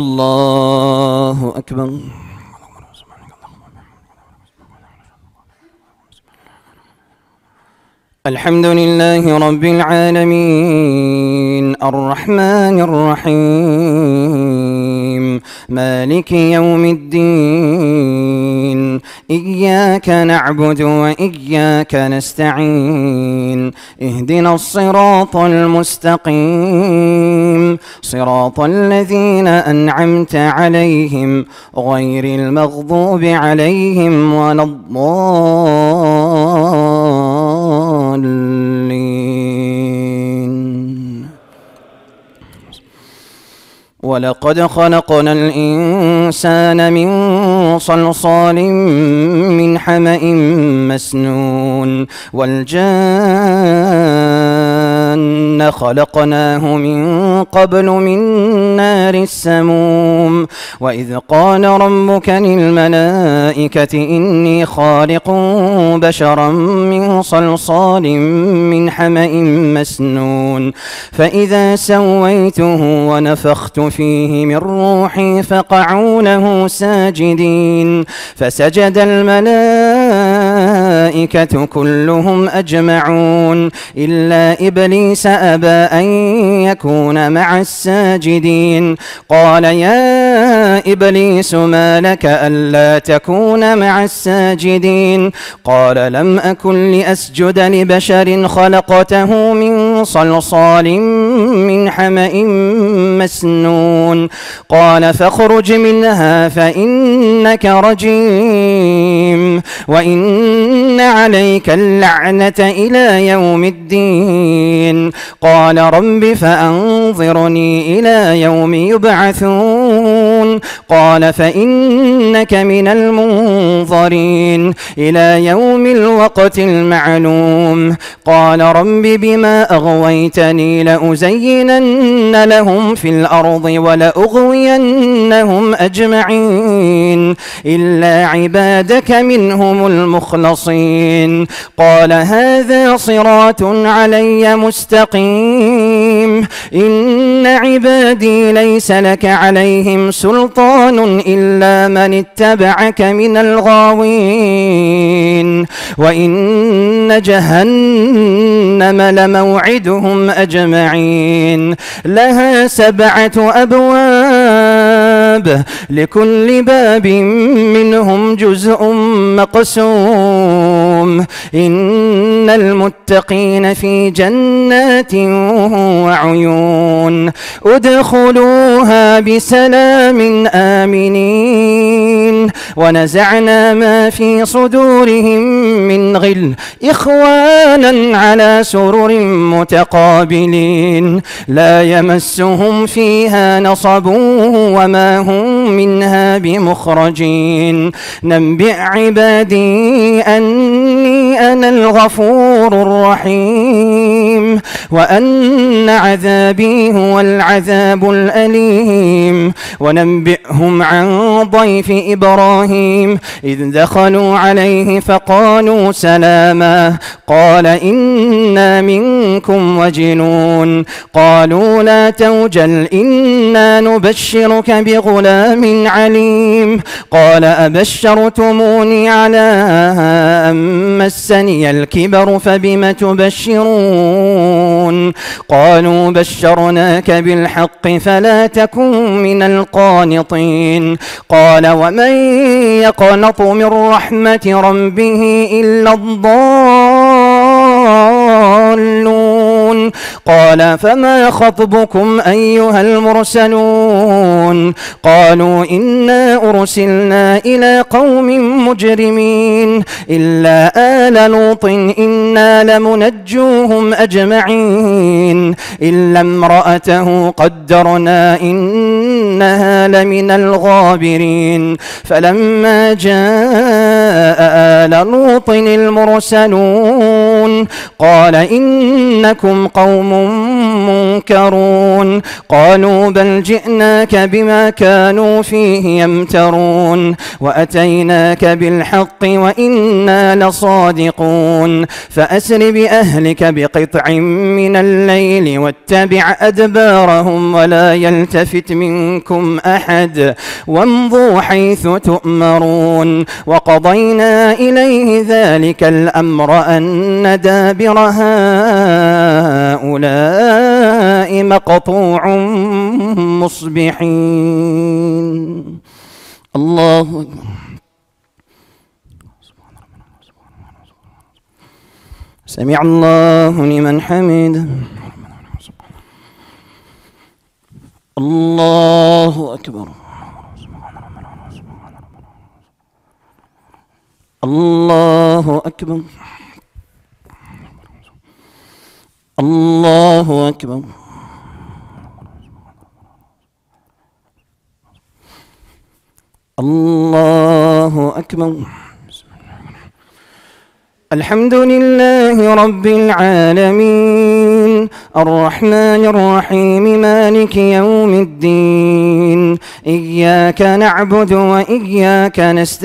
الله أكبر. الحمد لله رب العالمين الرحمن الرحيم مالك يوم الدين إياك نعبد وإياك نستعين اهدنا الصراط المستقيم صراط الذين أنعمت عليهم غير المغضوب عليهم ولا الضالين. ولقد خلقنا الإنسان من صلصال من حمأ مسنون والجان خلقناه من قبل من نار السموم. وإذ قال ربك للملائكة إني خالق بشرا من صلصال من حمأ مسنون فإذا سويته ونفخت فيه من روحي فقعوا له ساجدين فسجد الملائكة كلهم أجمعون إلا إبليس أبى أن يكون مع الساجدين. قال يا إبليس ما لك ألا تكون مع الساجدين؟ قال لم أكن لأسجد لبشر خلقته من صلصال من حمأ مسنون. قال فاخرج منها فإنك رجيم وإن عليك اللعنة إلى يوم الدين. قال رب فأنظرني إلى يوم يبعثون. قال فإنك من المنظرين إلى يوم الوقت المعلوم. قال رب بما أغويتني لأزينن لهم في الأرض ولأغوينهم أجمعين إلا عبادك منهم المخلصين. قال هذا صراط علي مستقيم إن عبادي ليس لك عليهم سلطان إلا من اتبعك من الغاوين. وإن جهنم لموعدهم أجمعين لها 7 أبواب لكل باب منهم جزء مقسوم. إن المتقين في جنات وعيون ادخلوها بسلام آمنين. ونزعنا ما في صدورهم من غل إخوانا على سرر متقابلين لا يمسهم فيها نصب وما هم منها بمخرجين. نبئ عبادي أني أنا الغفور الرحيم وأن عذابي هو العذاب الأليم. ونبئهم عن ضيف إبراهيم إذ دخلوا عليه فقالوا سلاما قال إنا منكم وجلون. قالوا لا توجل إنا نبشرك بغلام عليم. قال أبشرتموني على أن مسني الكبر فبم تبشرون؟ قالوا بشرناك بالحق فلا تكن من القانطين. قال ومن يقنط من رحمة ربه إلا الضالون. قال فما خطبكم أيها المرسلون؟ قالوا إنا أرسلنا إلى قوم مجرمين إلا آل لوط إنا لمنجوهم أجمعين إلا امرأته قدرنا إنها لمن الغابرين. فلما جاء آل لوط المرسلون قال إنكم قوم منكرون. قالوا بل جئناك بما كانوا فيه يمترون وأتيناك بالحق وإنا لصادقون. فأسر بأهلك بقطع من الليل واتبع أدبارهم ولا يلتفت منكم أحد أحد وامضوا حيث تؤمرون وقضينا إليه ذلك الأمر أن دابر هؤلاء مقطوع مصبحين. الله أكبر. سمع الله لمن حمده. الله أكبر. الله أكبر. الله أكبر. الله أكبر. الحمد لله رب العالمين الرحمن الرحيم مالك يوم الدين إياك نعبد وإياك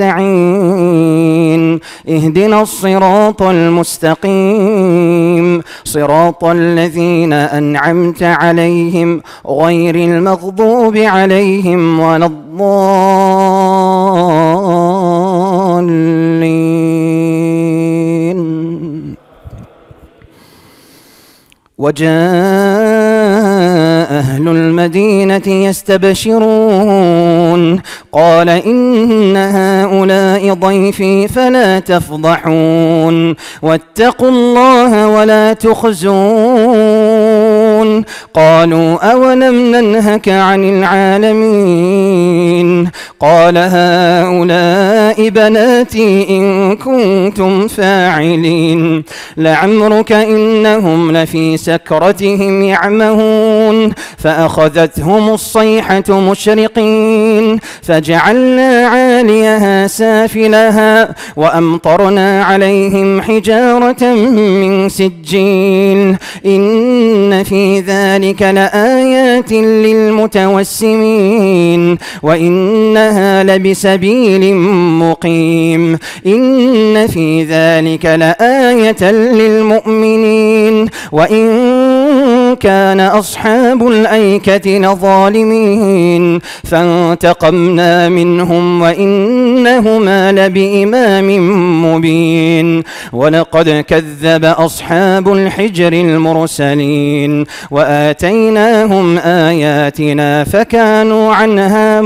نستعين اهدنا الصراط المستقيم صراط الذين أنعمت عليهم غير المغضوب عليهم ولا الضالين. وجاء أهل المدينة يستبشرون قال إن هؤلاء ضيفي فلا تفضحون واتقوا الله ولا تخزون. قالوا أولم ننهك عن العالمين قال هؤلاء بناتي إن كنتم فاعلين لعمرك إنهم لفي سكرتهم يعمهون فأخذتهم الصيحة مشرقين فجعلنا عاليها سافلها وأمطرنا عليهم حجارة من سجيل إن في ذلك لآيات للمتوسمين وإنها لبسبيل مقيم إن في ذلك لآية للمؤمنين وإن كان أصحاب الأيكة لظالمين فانتقمنا منهم وإنهما لبإمام مبين. ولقد كذب أصحاب الحجر المرسلين وآتيناهم آياتنا فكانوا عنها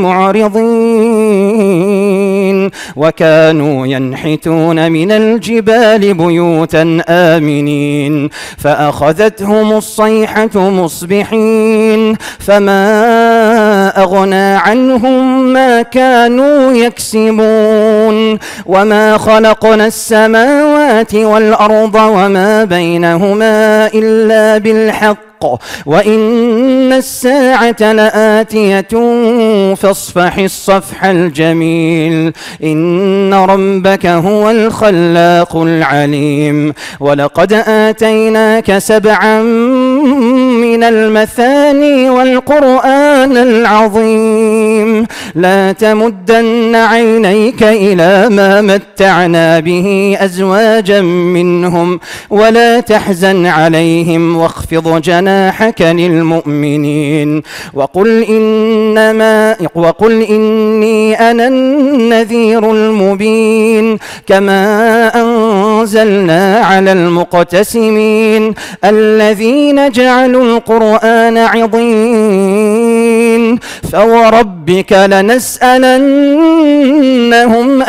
معرضين وكانوا ينحتون من الجبال بيوتا آمنين فأخذتهم الصيحة مصبحين فما أغنى عنهم ما كانوا يكسبون وما خلقنا السماوات والأرض وما بينهما إلا بالحق وإن الساعة لآتية فاصفح الصفح الجميل إن ربك هو الخلاق العليم. ولقد آتيناك 7 من المثاني والقرآن العظيم لا تمدن عينيك إلى ما متعنا به أزواجا منهم ولا تحزن عليهم واخفض جناحك للمؤمنين وقل إني أنا النذير المبين كما أنزلنا على المقتسمين الذين جعلوا القرآن عضين فوربك لنسألنهم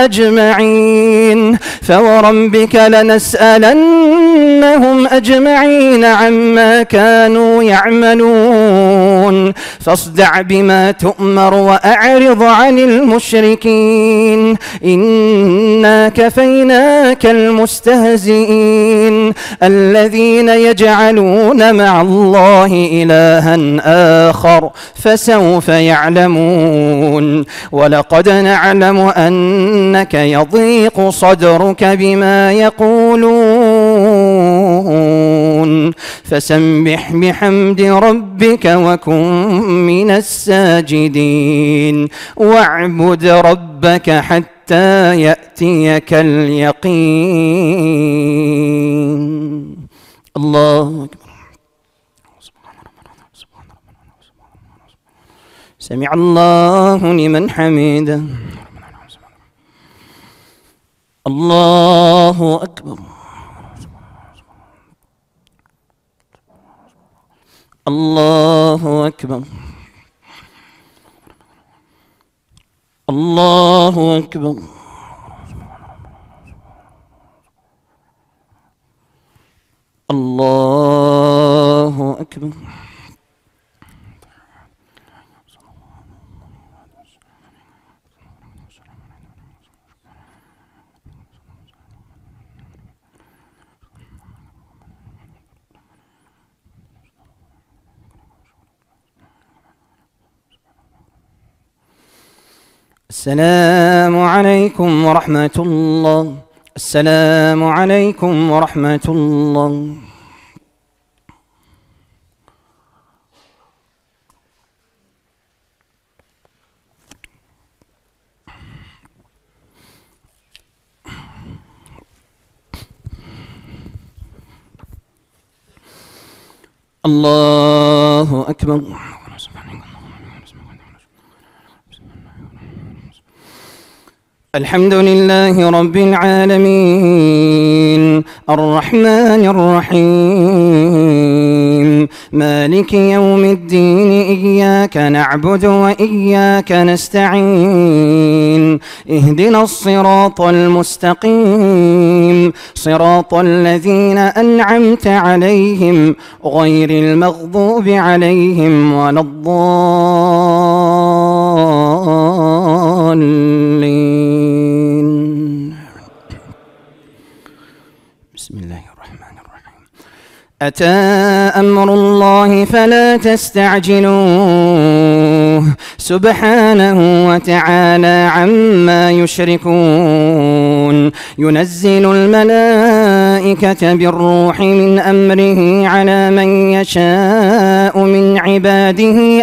أجمعين عما كانوا يعملون فاصدع بما تؤمر وأعرض عن المشركين إنا كفيناك المستهزئين الذين يجعلون مع الله إلها آخر فسوف يعلمون. ولقد نعلم أنك يضيق صدرك بما يقولون فسبح بحمد ربك وكن من الساجدين واعبد ربك حتى يأتيك اليقين. الله أكبر. سمع الله لمن حمده. الله أكبر. الله أكبر. الله أكبر. الله أكبر. السلام عليكم ورحمة الله. السلام عليكم ورحمة الله. الله أكبر. الحمد لله رب العالمين الرحمن الرحيم مالك يوم الدين إياك نعبد وإياك نستعين اهدنا الصراط المستقيم صراط الذين أنعمت عليهم غير المغضوب عليهم ولا الضالين. بسم الله الرحمن الرحيم. أتى أمر الله فلا تستعجلوه سبحانه وتعالى عما يشركون. ينزل الملائكة بالروح من أمره على من يشاء من عباده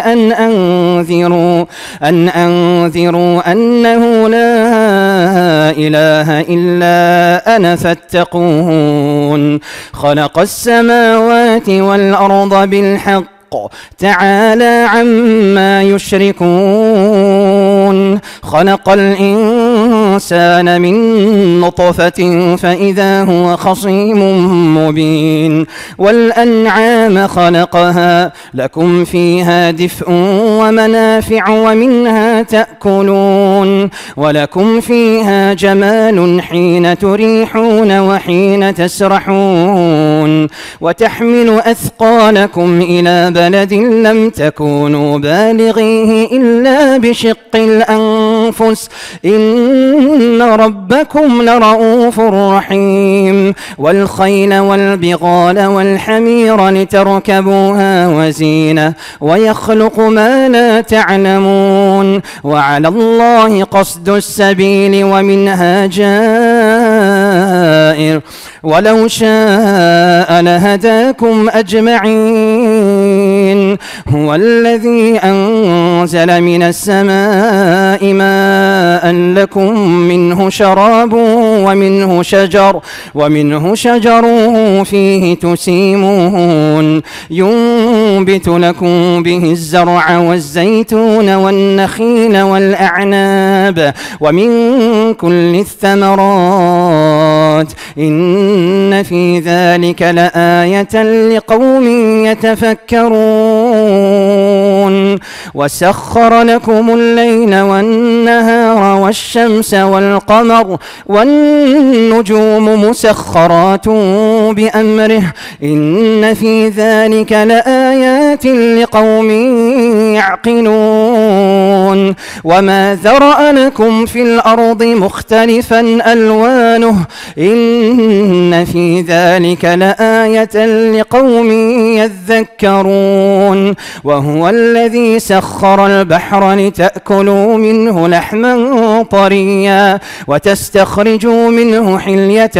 أن أنذروا أنه لا إله إلا أنا فاتقون. خلق السماوات والأرض بالحق تعالى عما يشركون. خلق الإنسان من نطفة فإذا هو خصيم مبين. والأنعام خلقها لكم فيها دفء ومنافع ومنها تأكلون ولكم فيها جمال حين تريحون وحين تسرحون. وتحمل أثقالكم إلى بلد لم تكونوا بالغيه إلا بشق الأنفس إن ربكم لرؤوف رحيم. والخيل والبغال والحمير لتركبوها وزينة ويخلق ما لا تعلمون. وعلى الله قصد السبيل ومنها جائر ولو شاء لهداكم أجمعين. هو الذي أنزل من السماء ماء لكم منه شراب ومنه شجر فيه تسيمون. ينبت لكم به الزرع والزيتون والنخيل والأعناب ومن كل الثمرات إن في ذلك لآية لقوم يتفكرون. وسخر لكم الليل والنهار والشمس والقمر والنجوم مسخرات بأمره إن في ذلك لآيات لقوم يعقلون. وما ذرأ لكم في الأرض مختلفا ألوانه إن في ذلك لآية لقوم يذكرون. وهو الذي سخر البحر لتأكلوا منه لحما طريا وتستخرجوا منه حلية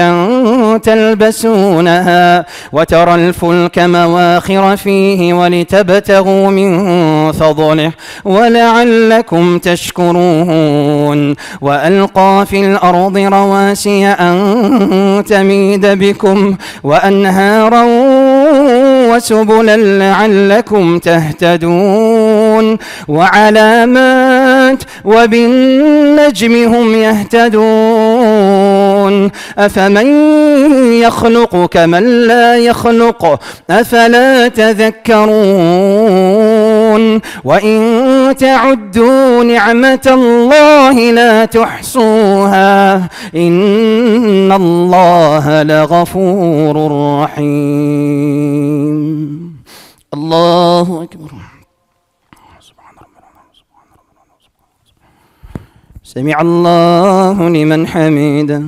تلبسونها وترى الفلك مواخر فيه ولتبتغوا من فضله ولعلكم تشكرون. وألقى في الأرض رواسي أن تميد بكم وأنهارا وسبلا لعلكم تهتدون وعلامات وبالنجم هم يهتدون أفمن يخلق كمن لا يخلق أفلا تذكرون وإن تعدوا نعمة الله لا تحصوها إن الله لغفور رحيم. الله أكبر. سمع الله لمن حمده.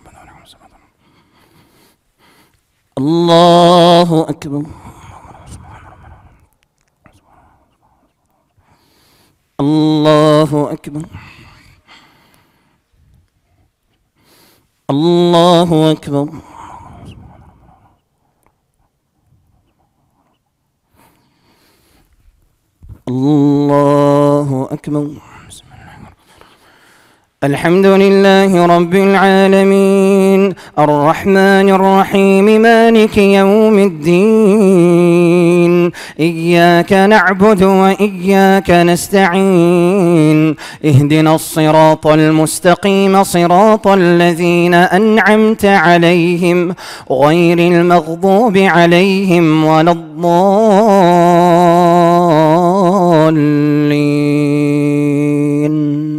الله أكبر. الله أكبر. الله أكبر. الله أكبر. الحمد لله رب العالمين الرحمن الرحيم مالك يوم الدين إياك نعبد وإياك نستعين اهدنا الصراط المستقيم صراط الذين أنعمت عليهم غير المغضوب عليهم ولا الضالين.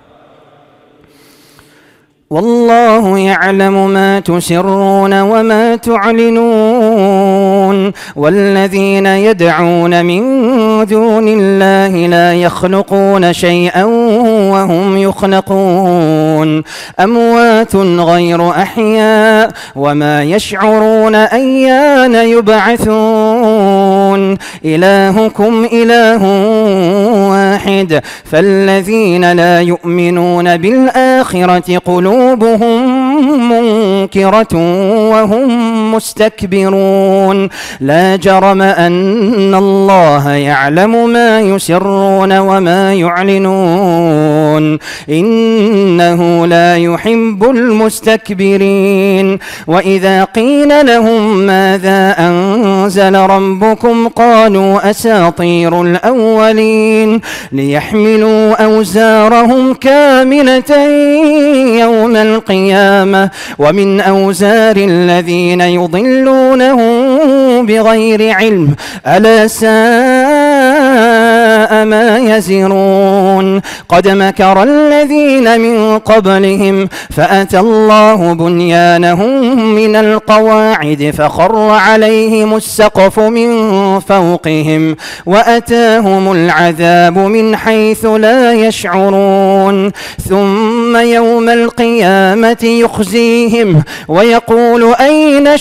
والله يعلم ما تسرون وما تعلنون والذين يدعون من دون الله لا يخلقون شيئا وهم يخلقون أموات غير أحياء وما يشعرون أيان يبعثون إلهكم إله واحد فالذين لا يؤمنون بالآخرة قلوبهم منكرة وهم مستكبرون لا جرم أن الله يعلم ما يسرون وما يعلنون إنه لا يحب المستكبرين. وإذا قيل لهم ماذا أنزل ربكم قالوا أساطير الأولين ليحملوا أوزارهم كاملة يوم القيامة ومن أوزار الذين يضلونهم بغير علم ألا ساء ما يزرون. قد مكر الذين من قبلهم فأتى الله بنيانهم من القواعد فخر عليهم السقف من فوقهم وأتاهم العذاب من حيث لا يشعرون. ثم يوم القيامة يخزيهم ويقول أين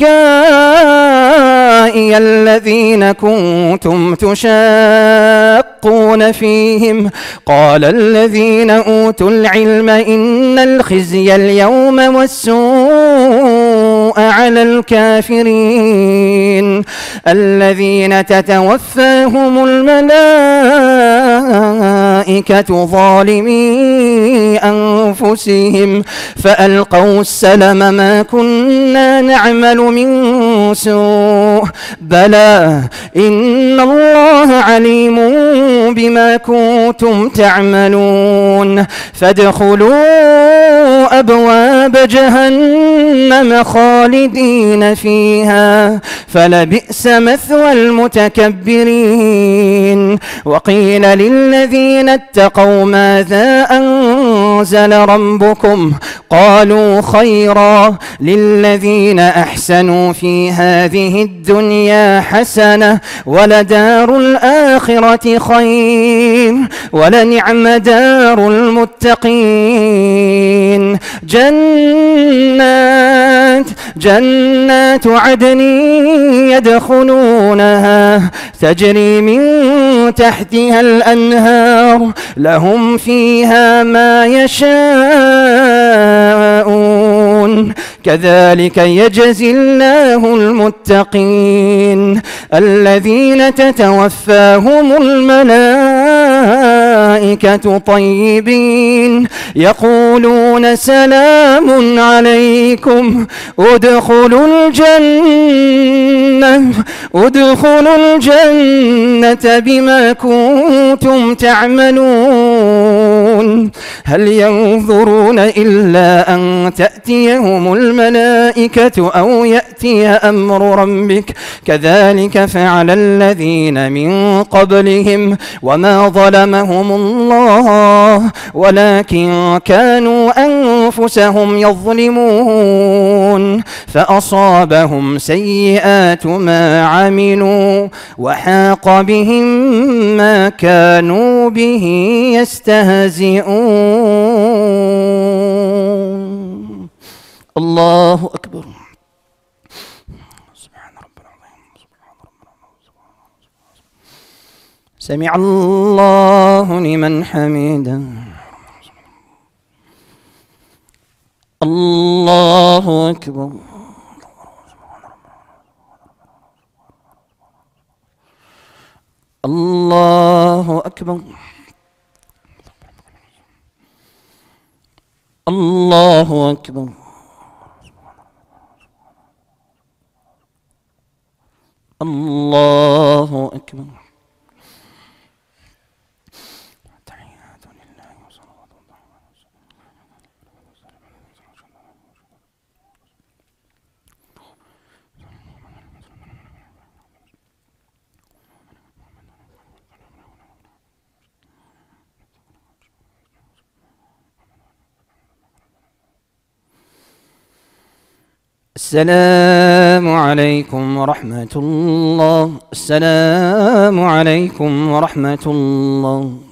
شركائي الذين كنتم تشاقون فيهم قال الذين أوتوا العلم إن الخزي اليوم والسوء على الكافرين الذين تتوفاهم الملائكة ظالمي أنفسهم فألقوا السلم ما كنا نعمل من سوء بلى إن الله عليم بما كنتم تعملون. فادخلوا أبواب جهنم خالدين فيها فلبئس مثوى المتكبرين. وقيل للذين اتقوا ماذا أنزل ربكم قالوا خيرا للذين أحسنوا في هذه الدنيا حسنة ولدار الآخرة خير ولنعم دار المتقين. جنات عدن يدخلونها تجري من تحتها الأنهار لهم فيها ما يشاءون كذلك يجزي الله المتقين الذين تتوفاهم الملائكة والملائكة طيبين يقولون سلام عليكم ادخلوا الجنة بما كنتم تعملون هل ينظرون إلا أن تأتيهم الملائكة أو يأتي أمر ربك كذلك فعل الذين من قبلهم وما ظلمهم الله ولكن كانوا أنفسهم يظلمون فأصابهم سيئات ما عملوا وحاق بهم ما كانوا به يستهزئون. الله أكبر. سبحان رب العظيم. سمع الله لمن حمده. الله أكبر. الله أكبر. الله أكبر. الله أكبر. السلام عليكم ورحمة الله. السلام عليكم ورحمة الله.